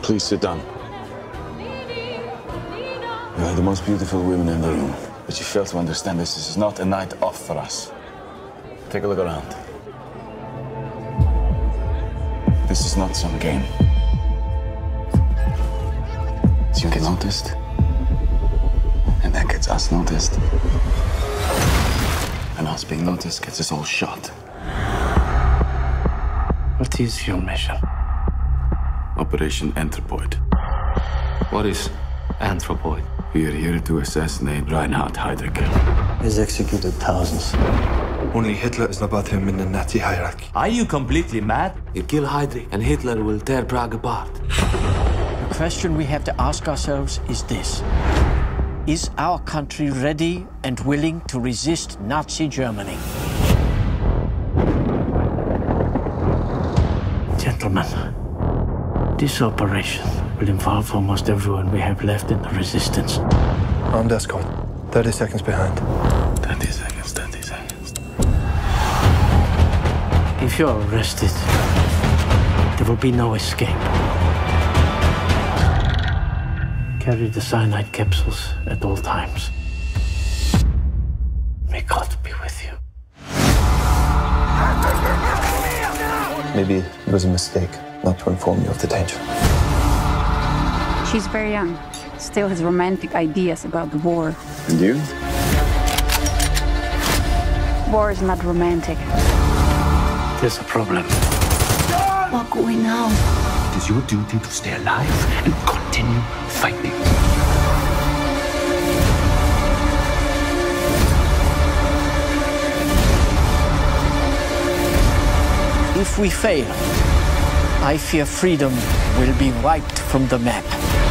Please sit down. You are the most beautiful women in the room, but you fail to understand this is not a night off for us. Take a look around. This is not some game. So you get noticed, and that gets us noticed. And us being noticed gets us all shot. What is your mission? Operation Anthropoid. What is Anthropoid? We are here to assassinate Reinhard Heydrich. He's executed thousands. Only Hitler is above him in the Nazi hierarchy. Are you completely mad? You kill Heydrich and Hitler will tear Prague apart. The question we have to ask ourselves is this. Is our country ready and willing to resist Nazi Germany? Gentlemen, this operation will involve almost everyone we have left in the resistance. Armed escort. 30 seconds behind. 30 seconds, 30 seconds. If you're arrested, there will be no escape. Carry the cyanide capsules at all times. May God be with you. Maybe it was a mistake not to inform you of the danger. She's very young, still has romantic ideas about the war. And you? War is not romantic. There's a problem. What could we know? It is your duty to stay alive and continue fighting. If we fail, I fear freedom will be wiped from the map.